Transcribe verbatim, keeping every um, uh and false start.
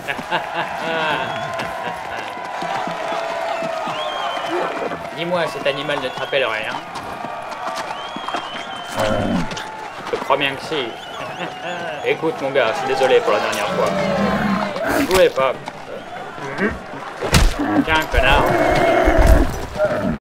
Dis-moi, cet animal ne te rappelle rien? Je crois bien que si. Écoute mon gars, je suis désolé pour la dernière fois. Je voulais pas. Tiens, connard.